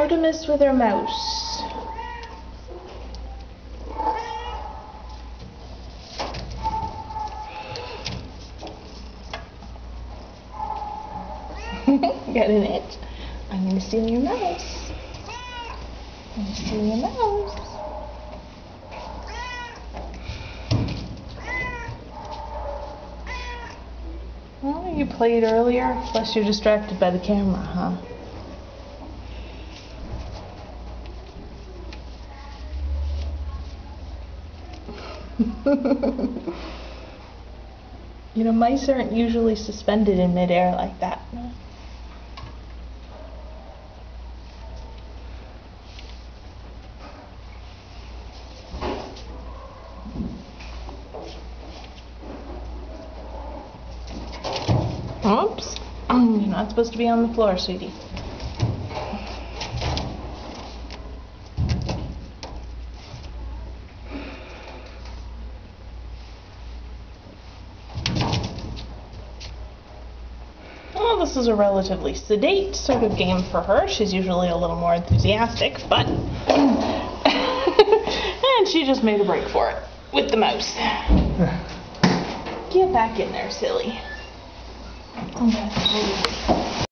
Artemis with her mouse. Got an itch? I'm going to steal your mouse. I'm going to steal your mouse. Oh, you played earlier? Plus you're distracted by the camera, huh? You know, mice aren't usually suspended in midair like that. Oops. You're not supposed to be on the floor, sweetie. Well, this is a relatively sedate sort of game for her. She's usually a little more enthusiastic, but... and she just made a break for it with the mouse. Get back in there, silly. Okay.